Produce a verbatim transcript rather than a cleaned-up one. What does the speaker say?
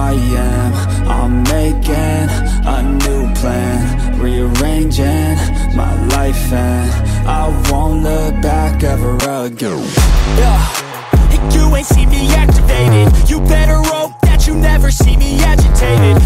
I am. I'm making a new plan, rearranging my life, and I won't look back ever again. Yeah, and you ain't see me activated. You better hope that you never see me agitated.